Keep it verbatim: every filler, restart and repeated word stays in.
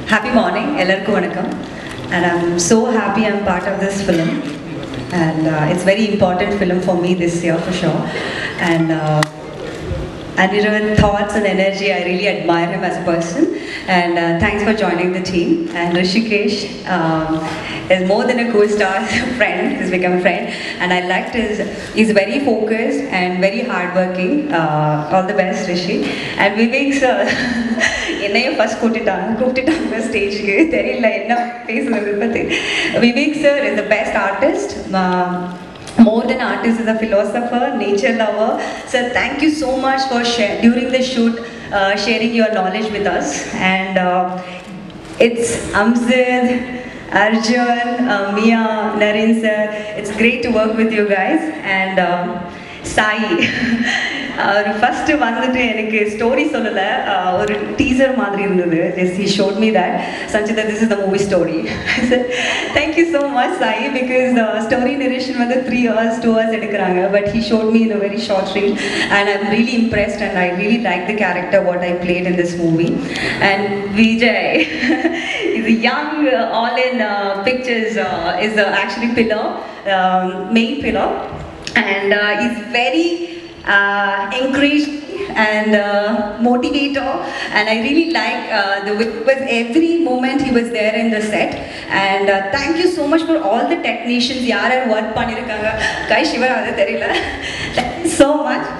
Happy morning, ellarku vanakkam. And I'm so happy I'm part of this film. And uh, it's very important film for me this year for sure. And uh, Anirudh thoughts and energy, I really admire him as a person. And uh, thanks for joining the team. And Rishikesh um, is more than a co-star, a friend. He's become a friend. And I liked his, he's very focused and very hardworking. Uh, all the best, Rishi. And Vivek sir, என்னையும் first கூட்டிட்டாங்க கூப்பிட்டுட்டாங்க ஸ்டேஜுக்கு தெரியல என்ன பேசுறது பற்றி. Vivek sir is the best artist. Uh, More than artist, is a philosopher, nature lover. Sir, thank you so much for share, during the shoot uh, sharing your knowledge with us. And uh, it's Amzid, Arjun, uh, Mia, Naren sir. It's great to work with you guys. And uh, Sai. ஒரு first வந்துட்டு எனக்கு story சொல்லலை, ஒரு teaser மாதிரி இருந்தது. Just he showed me that Sanchita this is the movie story. Thank you so much Sai, because story narration வந்து three hours two hours எடுக்கிறாங்க. But he showed me in a very short reel and I am really impressed and I really like the character what I played in this movie. And Vijay is young all in pictures is actually pillar, main pillar, and uh, he's very uh, encouraged and uh, motivator, and I really like uh, the with every moment he was there in the set. And uh, thank you so much for all the technicians yaar yaar work pannirukanga. Kai Shiva adu theriyala. Thank you so much.